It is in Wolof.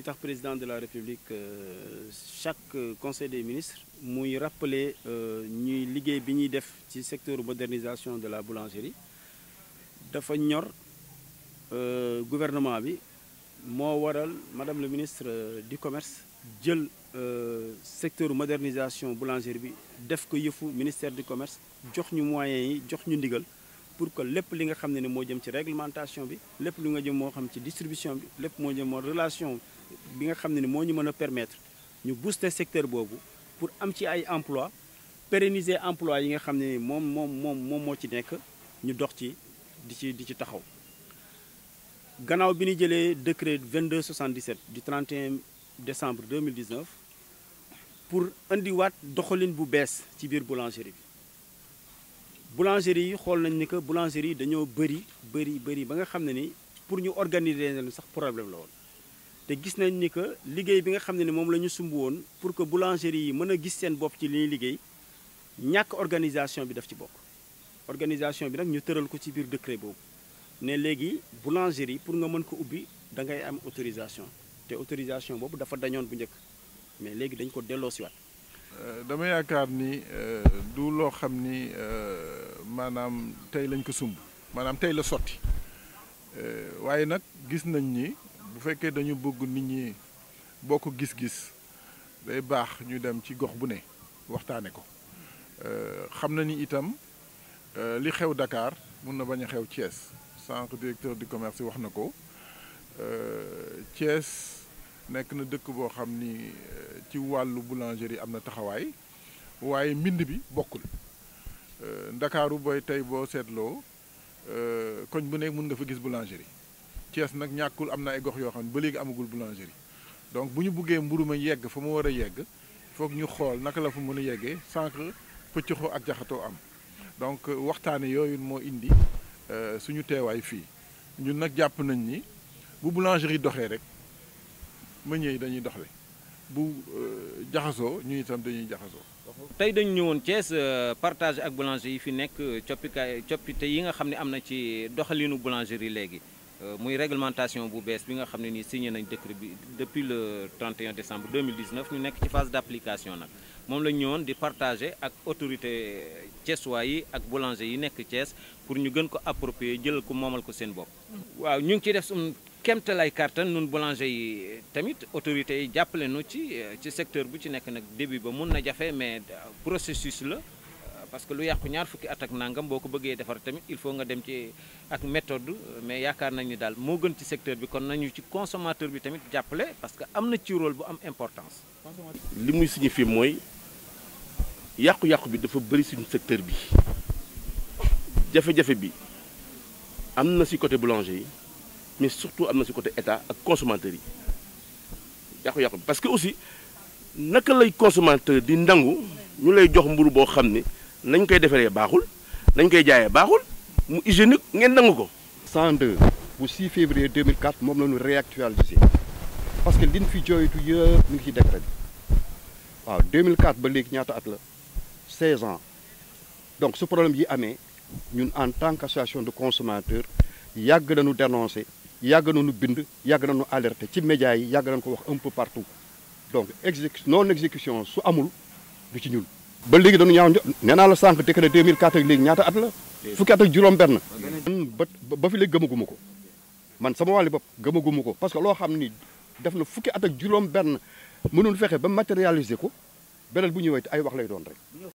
tax président de la République chaque conseil des ministres muy rappeler ñuy liggéey bi ñuy def ci secteur modernisation de la boulangerie dafa ñor gouvernement bi moo waral madame le ministre du commerce jël secteur modernisation boulangerie bi def ko yëfu ministère du commerce jox ñu moyens yi jox ñu ndigal pour que lépp li nga xam ne moo jëm ci réglementation bi lépp li nga jëm moo xam ci distribution bi lépp moo jëm moo relation bi nga xam ne moo ñu mën a permettre ñu booster secteur boobu pour am ci ay emploi pérenniser emploi yi nga xam ne moom moo ci nekk ñu dox ci di ci taxaw. gannaaw bi ñu jëlee décret 2277 du 31 décembre 2019 pour indiwaat doxalin bu bees ci biir boulangerie bi. boulangerie yi xool nañ ni que boulangerie yi dañoo bëri ba nga xam ne ni pour ñu organiser leen sax problème la woon te gis nañ ni que liggéey bi nga xam ne ni moom la ñu sumb woon pour que boulangerie yi mën a gis seen bopp ci li ñuy liggéey ñàkk organisation bi daf ci bokk. organisation bi nag ñu tëral ko ci biir décret boobu ne léegi boulangerie pour nga mën ko ubbi da ngay am autorisation te autorisation boobu dafa dañoon bu njëkk mais léegi dañ ko delloosiwaat. dama yaakaar ni du loo xam ni maanaam tey lañ ko sumb maanaam tey la sotti waaye nag gis nañ ni bu fekkee dañu bëgg nit ñi bokk gis-gis day baax ñu dem ci gox bu ne waxtaane ko xam na ni itam li xew Dakar mun na bañ a xew Thiès sànq directeur du commerce wax na ko Thiès nekk na dëkk boo xam ni ci wàllu boulangerie am na taxawaay waaye mbind bi bokkul ndakaaru booy tey boo seetloo koñ bu nekk mun nga fa gis boulangerie Thiès nag ñàkkul am na ay gox yoo xam ne ba léegi amagul boulangerie donc bu ñu buggee mburu ma yegg fa mu war a yegg foog ñu xool naka la fa mën a yeggee sans que pëccëxoo ak jaxatoo am donc waxtaane yooyu moo indi suñu teewaay fii ñun nag jàpp nañ ni bu boulangerie doxee rek meññee yi dañuy doxle bu jaxasoo ñu itam dañuy jaxasoo. tey dañu ñëwoon Thiès partage ak boulanger yi fi nekk coppite yi nga xam ne am na ci doxalinu boulangerie léegi muy réglementation bu bees bi nga xam ne nii signé nañ décret bi depuis le 31 décembre 2019 ñu nekk ci phase d'application nag moom la ñu ñëwoon di partager ak autorité thiessois yi ak boulanger yi nekk Thiès pour ñu gën ko approprier jël ko moomal ko seen bopp. waaw ñu ngi ciy def suñu kéemtalaay kàttan nun boulanger yi tamit autorités yi jàppale nu ci secteur bu ci nekk nag début ba mun na jafe mais processus la parce que lu yàqu ñaar fukki at ak nangam boo ko bëggee defar tamit il faut nga dem ci ak méthode mais yaakaar nañ ni daal moo gën ci secteur bi kon nañu ci consommateur bi tamit jàppale parce que am na ci rôle bu am importance. li muy signifié mooy yàqu-yàqu bi dafa bëri suñu secteur bi jafe-jafe bi am na ci côté boulanger yi. mais surtout am na ci côté état ak consommateur yi yàqu-yàqu bi parce que aussi naka lay consommateur di nangu ñu lay jox mburu boo xam ne nañ koy defaree baaxul nañ koy jaayee baaxul mu hygiénique ngeen nangu ko. 102 bu 6 février 2004 moom la ñu réactualisé parce que liñ fi jooytu yëpp ñu ngi ci décret bi waaw 2004 ba léegi ñaata at la 16 ans donc su problème yi amee ñun en tant qu'association de consommateurs yàgg nañu dénoncer. yàgg nañu bind yàgg nañu alerter ci médias yi yàgg nañu ko wax un peu partout donc non exécution su amul du ci ñun. ba léegi dañu ñaaw nee naa la sànq décret 2004 ak léegi ñaata at la. fukki at ak juróom-benn. ba fi léegi gëmaguma ko man sama wàllu bopp gëmaguma ko parce que loo xam ni def na fukki at ak juróom-benn mënul fexe ba matérialiser ko beneen bu ñëwee ay wax lay doon rek.